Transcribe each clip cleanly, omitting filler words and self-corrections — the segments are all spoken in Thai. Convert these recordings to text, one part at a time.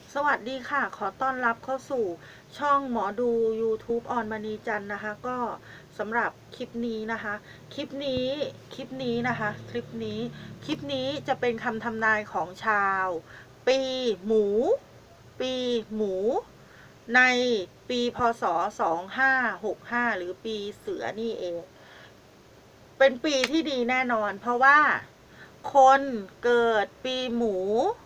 สวัสดีค่ะขอต้อนรับเข้าสู่ช่องหมอดู YouTube ออนมณีจันทร์นะคะก็สำหรับคลิปนี้นะคะคลิปนี้จะเป็นคำทำนายของชาวปีหมูในปีพศ2565หรือปีเสือนี่เองเป็นปีที่ดีแน่นอนเพราะว่าคนเกิดปีหมู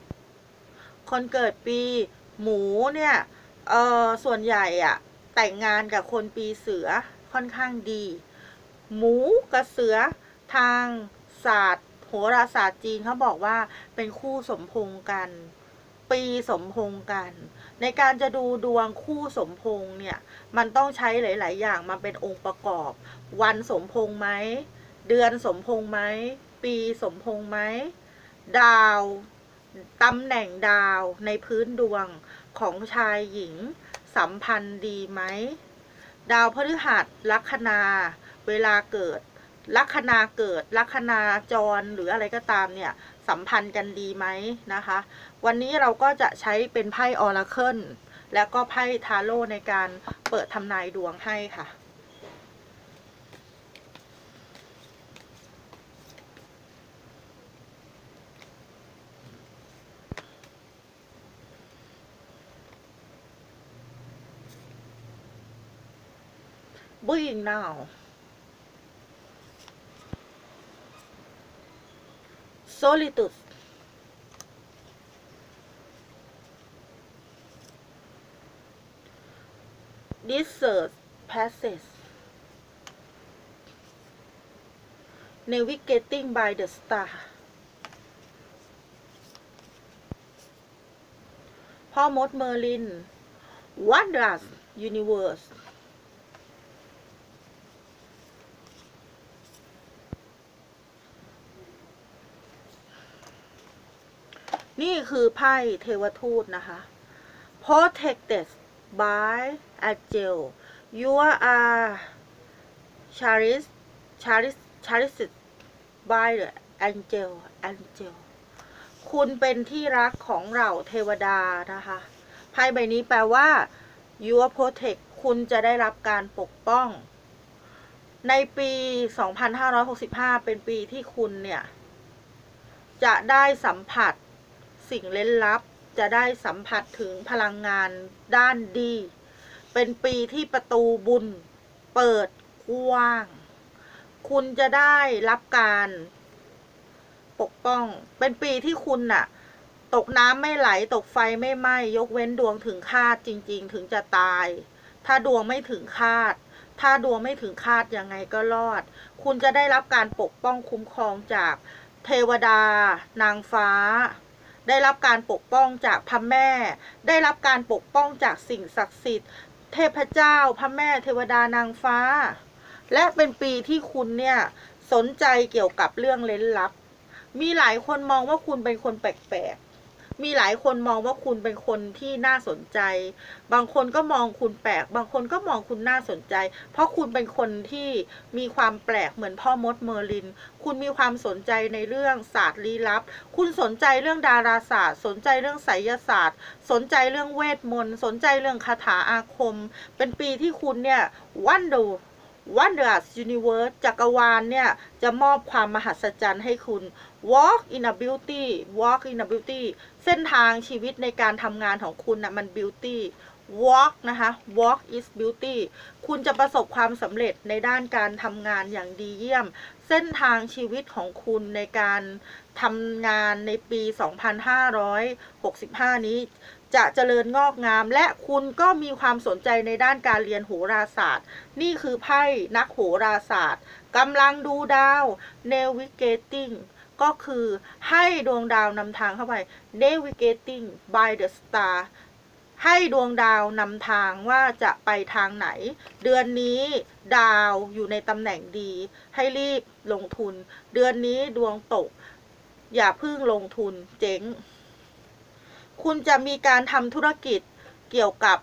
เนี่ยส่วนใหญ่อะแต่งงานกับคนปีเสือค่อนข้างดีหมูกับเสือทางศาสตร์โหราศาสตร์จีนเขาบอกว่าเป็นคู่สมพงษ์กันปีสมพงษ์กันในการจะดูดวงคู่สมพงษ์เนี่ยมันต้องใช้หลายๆอย่างมาเป็นองค์ประกอบวันสมพงษ์ไหมเดือนสมพงษ์ไหมปีสมพงษ์ไหมดาวตำแหน่งดาวในพื้นดวงของชายหญิงสัมพันธ์ดีไหมดาวพฤหัสลัคนาเวลาเกิดลัคนาจรหรืออะไรก็ตามเนี่ยสัมพันธ์กันดีไหมนะคะวันนี้เราก็จะใช้เป็นไพ่ออราเคิลและก็ไพ่ทาโร่ในการเปิดทำนายดวงให้ค่ะBring now solitude desert passage navigating by the star พ่อมดเมอร์ลิน Wondrous Universe นี่คือไพ่เทวทูตนะคะ Protected by angel you are cherished by the angel คุณเป็นที่รักของเหล่าเทวดานะคะไพ่ใบนี้แปลว่า you are protect คุณจะได้รับการปกป้องในปี 2565 เป็นปีที่คุณเนี่ยจะได้สัมผัสสิ่งเร้นลับจะได้สัมผัสถึงพลังงานด้านดีเป็นปีที่ประตูบุญเปิดกว้างคุณจะได้รับการปกป้องเป็นปีที่คุณน่ะตกน้ำไม่ไหลตกไฟไม่ไหม้ยกเว้นดวงถึงคาดจริงๆถึงจะตายถ้าดวงไม่ถึงคาดยังไงก็รอดคุณจะได้รับการปกป้องคุ้มครองจากเทวดานางฟ้าได้รับการปกป้องจากพระแม่ได้รับการปกป้องจากสิ่งศักดิ์สิทธิ์เทพเจ้าพระแม่เทวดานางฟ้าและเป็นปีที่คุณเนี่ยสนใจเกี่ยวกับเรื่องเร้นลับมีหลายคนมองว่าคุณเป็นคนแปลกๆมีหลายคนมองว่าคุณเป็นคนที่น่าสนใจบางคนก็มองคุณแปลกบางคนก็มองคุณน่าสนใจเพราะคุณเป็นคนที่มีความแปลกเหมือนพ่อมดเมอร์ลินคุณมีความสนใจในเรื่องศาสตร์ลี้ลับคุณสนใจเรื่องดาราศาสตร์สนใจเรื่องไสยศาสตร์สนใจเรื่องเวทมนต์สนใจเรื่องคาถาอาคมเป็นปีที่คุณเนี่ยWondrous Universe จักรวาลเนี่ยจะมอบความมหัศจรรย์ให้คุณ Walk in a beauty เส้นทางชีวิตในการทำงานของคุณนะมัน beauty walk นะคะ walk is beauty คุณจะประสบความสำเร็จในด้านการทำงานอย่างดีเยี่ยมเส้นทางชีวิตของคุณในการทำงานในปี 2565 นี้จะเจริญงอกงามและคุณก็มีความสนใจในด้านการเรียนโหราศาสตร์นี่คือไพ่นักโหราศาสตร์กำลังดูดาว navigating ก็คือให้ดวงดาวนำทางเข้าไป navigating by the star ให้ดวงดาวนำทางว่าจะไปทางไหนเดือนนี้ดาวอยู่ในตำแหน่งดีให้รีบลงทุนเดือนนี้ดวงตกอย่าเพิ่งลงทุนเจ๊งคุณจะมีการทำธุรกิจเกี่ยวกับ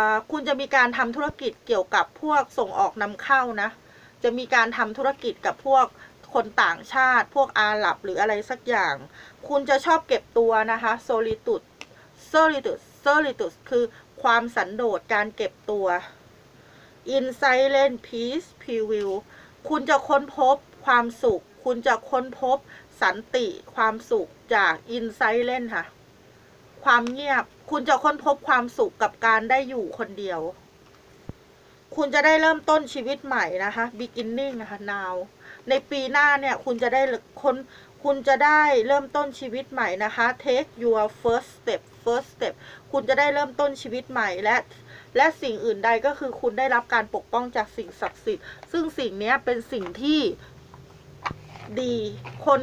พวกส่งออกนำเข้านะจะมีการทำธุรกิจกับพวกคนต่างชาติพวกอาหรับหรืออะไรสักอย่างคุณจะชอบเก็บตัวนะคะ solitude solitude คือความสันโดษการเก็บตัว in silent peace prevail คุณจะค้นพบความสุขคุณจะค้นพบสันติความสุขจาก in silent ค่ะความเงียบคุณจะค้นพบความสุขกับการได้อยู่คนเดียวคุณจะได้เริ่มต้นชีวิตใหม่นะคะ beginning นะคะ now ในปีหน้าเนี่ยคุณจะได้เริ่มต้นชีวิตใหม่นะคะ take your first step คุณจะได้เริ่มต้นชีวิตใหม่และสิ่งอื่นใดก็คือคุณได้รับการปกป้องจากสิ่งศักดิ์สิทธิ์ซึ่งสิ่งนี้เป็นสิ่งที่ดีคน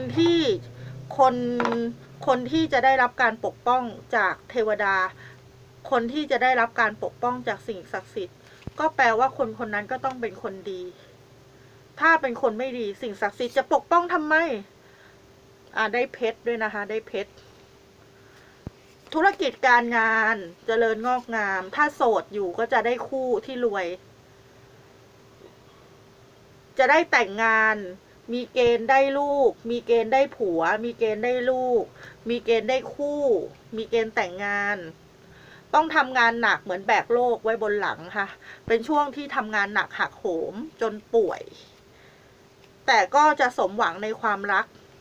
ที่จะได้รับการปกป้องจากเทวดาคนที่จะได้รับการปกป้องจากสิ่งศักดิ์สิทธิ์ก็แปลว่าคนนั้นก็ต้องเป็นคนดีถ้าเป็นคนไม่ดีสิ่งศักดิ์สิทธิ์จะปกป้องทำไมได้เพชรด้วยนะคะได้เพชรธุรกิจการงานเจริญงอกงามถ้าโสดอยู่ก็จะได้คู่ที่รวยจะได้แต่งงานมีเกณฑ์ได้ลูกมีเกณฑ์ได้ผัวมีเกณฑ์ได้ลูกมีเกณฑ์ได้คู่มีเกณฑ์แต่งงานต้องทำงานหนักเหมือนแบกโลกไว้บนหลังค่ะเป็นช่วงที่ทำงานหนักหักโหมจนป่วยแต่ก็จะสมหวังในความรัก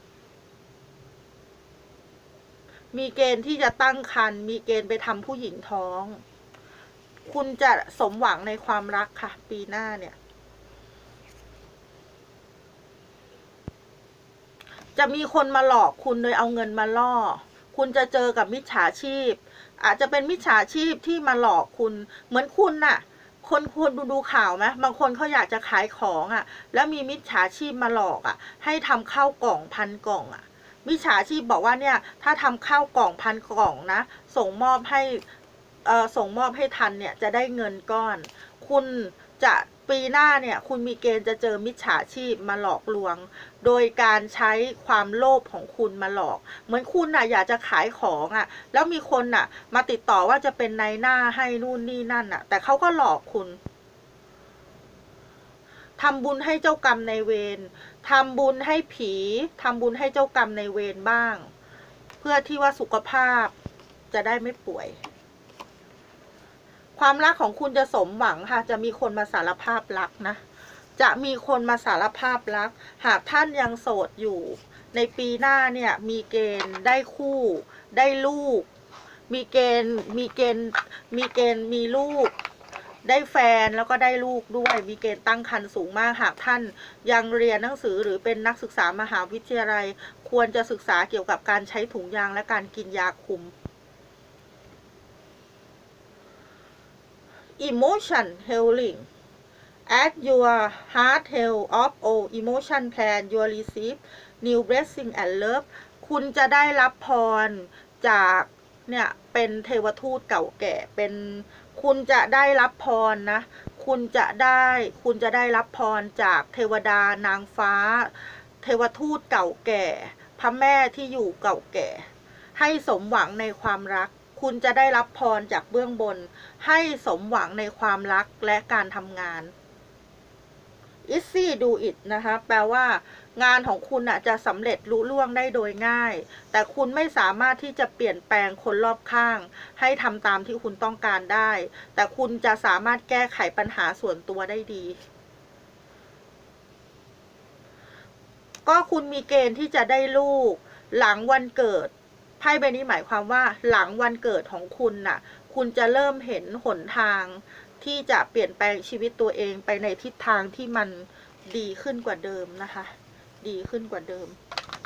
มีเกณฑ์ที่จะตั้งครรภ์มีเกณฑ์ไปทำผู้หญิงท้องคุณจะสมหวังในความรักค่ะปีหน้าเนี่ยจะมีคนมาหลอกคุณโดยเอาเงินมาล่อคุณจะเจอกับมิจฉาชีพอาจจะเป็นมิจฉาชีพที่มาหลอกคุณเหมือนคุณน่ะคนดูข่าวไหมบางคนเขาอยากจะขายของแล้วมีมิจฉาชีพมาหลอกให้ทำข้าวกล่อง1,000 กล่องมิจฉาชีพบอกว่าเนี่ยถ้าทำข้าวกล่อง1,000 กล่องนะส่งมอบให้ทันเนี่ยจะได้เงินก้อนคุณจะปีหน้าเนี่ยคุณมีเกณฑ์จะเจอมิจฉาชีพมาหลอกลวงโดยการใช้ความโลภของคุณมาหลอกเหมือนคุณอยากจะขายของแล้วมีคนมาติดต่อว่าจะเป็นนายหน้าให้นู่นนี่นั่นแต่เขาก็หลอกคุณทำบุญให้เจ้ากรรมนายเวรทำบุญให้ผีทำบุญให้เจ้ากรรมนายเวรบ้างเพื่อที่ว่าสุขภาพจะได้ไม่ป่วยความรักของคุณจะสมหวังค่ะจะมีคนมาสารภาพรักนะจะมีคนมาสารภาพรักหากท่านยังโสดอยู่ในปีหน้าเนี่ยมีเกณฑ์ได้คู่ได้ลูกมีเกณฑ์มีลูกได้แฟนแล้วก็ได้ลูกด้วยมีเกณฑ์ตั้งครรภ์สูงมากหากท่านยังเรียนหนังสือหรือเป็นนักศึกษามหาวิทยาลัยควรจะศึกษาเกี่ยวกับการใช้ถุงยางและการกินยาคุมemotion healing at your heart health of all emotion plan you receive new blessing and love คุณจะได้รับพรจากเนี่ยเป็นเทวทูตเก่าแก่เป็นคุณจะได้รับพรนะคุณจะได้รับพรจากเทวดานางฟ้าเทวทูตเก่าแก่พระแม่ที่อยู่เก่าแก่ให้สมหวังในความรักคุณจะได้รับพรจากเบื้องบนให้สมหวังในความรักและการทำงาน easy do it นะคะแปลว่างานของคุณจะสำเร็จลุล่วงได้โดยง่ายแต่คุณไม่สามารถที่จะเปลี่ยนแปลงคนรอบข้างให้ทำตามที่คุณต้องการได้แต่คุณจะสามารถแก้ไขปัญหาส่วนตัวได้ดีก็คุณมีเกณฑ์ที่จะได้ลูกหลังวันเกิดไพ่ใบนี้หมายความว่าหลังวันเกิดของคุณคุณจะเริ่มเห็นหนทางที่จะเปลี่ยนแปลงชีวิตตัวเองไปในทิศทางที่มันดีขึ้นกว่าเดิมนะคะดีขึ้นกว่าเดิม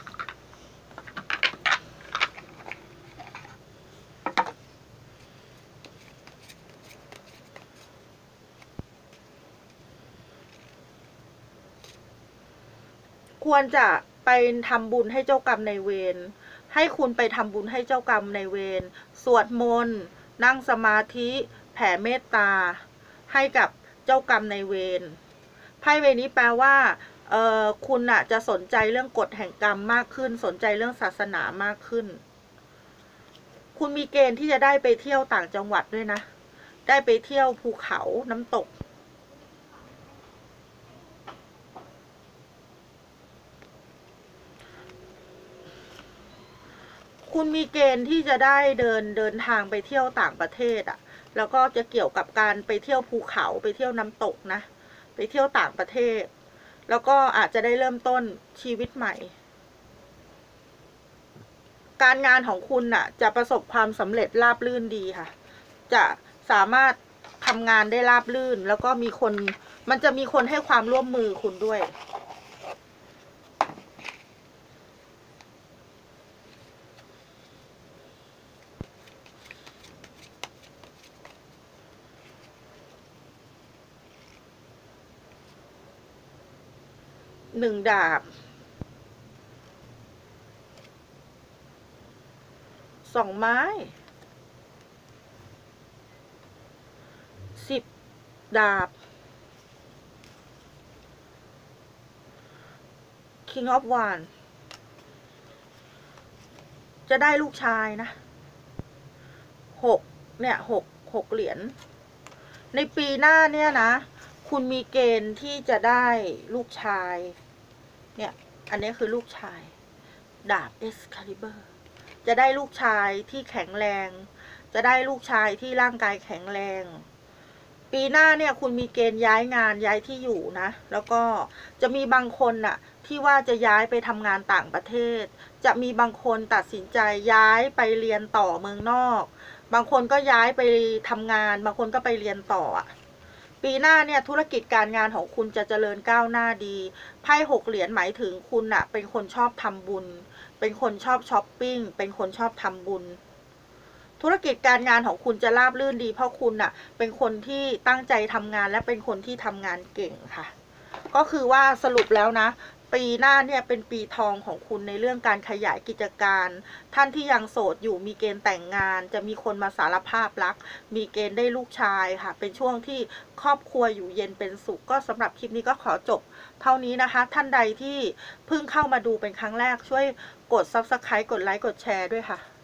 ควรจะไปทำบุญให้เจ้ากรรมนายเวรให้คุณไปทำบุญให้เจ้ากรรมนายเวรสวดมนต์นั่งสมาธิแผ่เมตตาให้กับเจ้ากรรมนายเวรไพ่ใบนี้แปลว่าคุณจะสนใจเรื่องกฎแห่งกรรมมากขึ้นสนใจเรื่องศาสนามากขึ้นคุณมีเกณฑ์ที่จะได้ไปเที่ยวต่างจังหวัดด้วยนะได้ไปเที่ยวภูเขาน้ำตกคุณมีเกณฑ์ที่จะได้เดินทางไปเที่ยวต่างประเทศอ่ะแล้วก็จะเกี่ยวกับการไปเที่ยวภูเขาไปเที่ยวน้ำตกนะไปเที่ยวต่างประเทศแล้วก็อาจจะได้เริ่มต้นชีวิตใหม่การงานของคุณน่ะจะประสบความสำเร็จราบรื่นดีค่ะจะสามารถทำงานได้ราบรื่นแล้วก็มีคนมันจะมีคนให้ความร่วมมือคุณด้วย1 ดาบ2 ไม้10 ดาบ King of Wands จะได้ลูกชายนะ6เนี่ย6 เหรียญในปีหน้าเนี่ยนะคุณมีเกณฑ์ที่จะได้ลูกชายเนี่ยอันนี้คือลูกชายดาบ Excalibur จะได้ลูกชายที่แข็งแรงจะได้ลูกชายที่ร่างกายแข็งแรงปีหน้าเนี่ยคุณมีเกณฑ์ย้ายงานย้ายที่อยู่นะแล้วก็จะมีบางคนน่ะที่ว่าจะย้ายไปทำงานต่างประเทศจะมีบางคนตัดสินใจย้ายไปเรียนต่อเมืองนอกบางคนก็ย้ายไปทำงานบางคนก็ไปเรียนต่อปีหน้าเนี่ยธุรกิจการงานของคุณจะเจริญก้าวหน้าดีไพ่6 เหรียญหมายถึงคุณน่ะเป็นคนชอบทำบุญเป็นคนชอบช้อปปิ้งเป็นคนชอบทำบุญธุรกิจการงานของคุณจะราบรื่นดีเพราะคุณน่ะเป็นคนที่ตั้งใจทำงานและเป็นคนที่ทำงานเก่งค่ะก็คือว่าสรุปแล้วนะปีหน้าเนี่ยเป็นปีทองของคุณในเรื่องการขยายกิจการท่านที่ยังโสดอยู่มีเกณฑ์แต่งงานจะมีคนมาสารภาพรักมีเกณฑ์ได้ลูกชายค่ะเป็นช่วงที่ครอบครัวอยู่เย็นเป็นสุขก็สำหรับคลิปนี้ก็ขอจบเท่านี้นะคะท่านใดที่เพิ่งเข้ามาดูเป็นครั้งแรกช่วยกด Subscribe กดไลค์กดแชร์ด้วยค่ะ